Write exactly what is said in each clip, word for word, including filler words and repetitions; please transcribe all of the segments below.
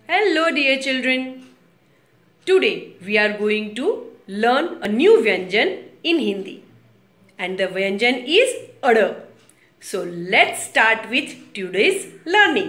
Hello dear children. Today we are going to learn a new Vyanjan in Hindi. And the Vyanjan is Ada. So let's start with today's learning.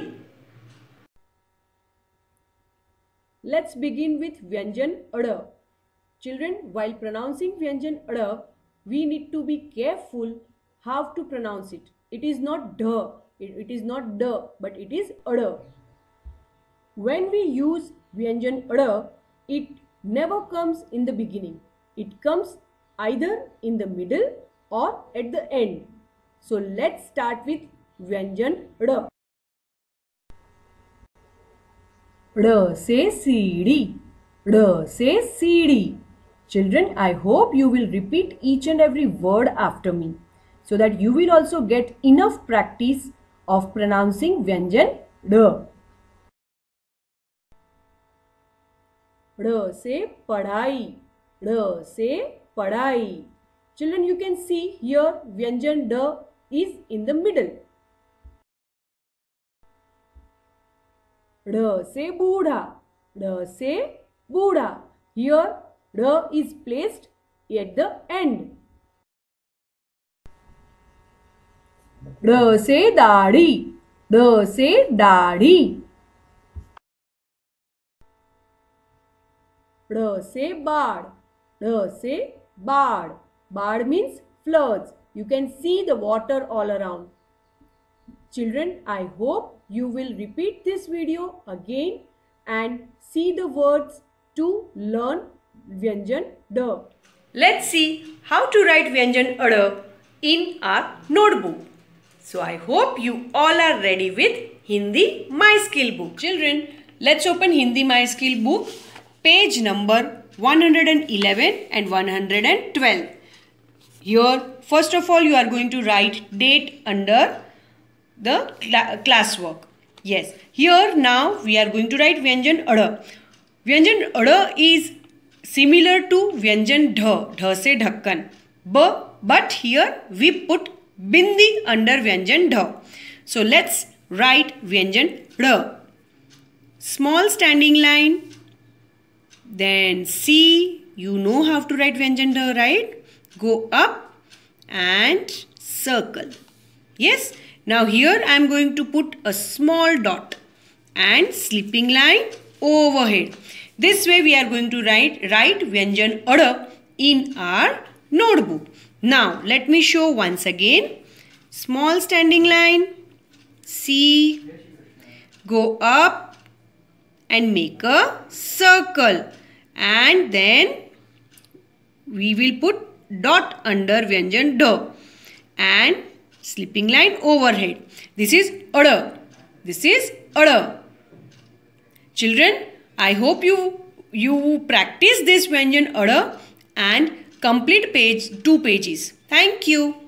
Let's begin with Vyanjan Ada. Children, while pronouncing Vyanjan Ada, we need to be careful how to pronounce it. It is not D, it, it is not D, but it is Ada. When we use Vyanjan Ada, it never comes in the beginning. It comes either in the middle or at the end. So let's start with Vyanjan Ada. D से सीढ़ी, D से सीढ़ी. Children, I hope you will repeat each and every word after me so that you will also get enough practice of pronouncing Vyanjan D. ड़ से पढ़ाई, ड़ से पढ़ाई. Children, you can see here Vyanjan D is in the middle. ड़ से बूढ़ा, ड़ से बूढ़ा. Here ड़ is placed at the end. ड़ से दाढ़ी, ड़ से दाढ़ी. ड़ से बाढ़, ड़ से बाढ़. Baad means floods. You can see the water all around. Children, I hope you will repeat this video again and see the words to learn Vyanjan D. Let's see how to write Vyanjan D in our notebook. So I hope you all are ready with Hindi My Skill book. Children, let's open Hindi My Skill book. Page number one hundred eleven and one hundred twelve. Here, first of all, you are going to write date under the cl classwork. Yes, here now we are going to write Vyanjan Ada. Vyanjan Ada is similar to Vyanjan Dha, Dha se dhakkan. B, but here we put bindi under Vyanjan Dha. So let's write Vyanjan Ada. Small standing line. Then C, you know how to write Vyanjan D, right? Go up and circle. Yes. Now here I am going to put a small dot and slipping line overhead. This way we are going to write, write Vyanjan Ada in our notebook. Now let me show once again. Small standing line, C, go up and make a circle. And then we will put dot under Vyanjan D and slipping line overhead. This is Ada. This is Ada. Children, I hope you, you practice this Vyanjan Ada and complete page two pages. Thank you.